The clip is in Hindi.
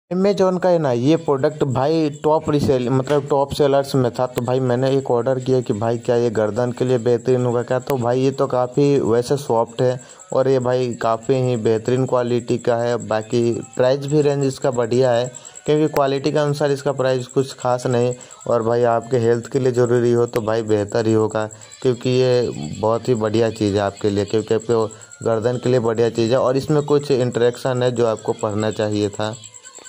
अमेजोन का है ना ये प्रोडक्ट भाई टॉप रिसेल मतलब टॉप सेलर्स में था। तो भाई मैंने एक ऑर्डर किया कि भाई क्या ये गर्दन के लिए बेहतरीन होगा क्या। तो भाई ये तो काफ़ी वैसे सॉफ्ट है और ये भाई काफ़ी ही बेहतरीन क्वालिटी का है। बाकी प्राइस भी रेंज इसका बढ़िया है क्योंकि क्वालिटी के अनुसार इसका प्राइस कुछ खास नहीं। और भाई आपके हेल्थ के लिए ज़रूरी हो तो भाई बेहतर ही होगा क्योंकि ये बहुत ही बढ़िया चीज़ है आपके लिए, क्योंकि आपके गर्दन के लिए बढ़िया चीज़ है और इसमें कुछ इंटरेक्शन है जो आपको पढ़ना चाहिए था।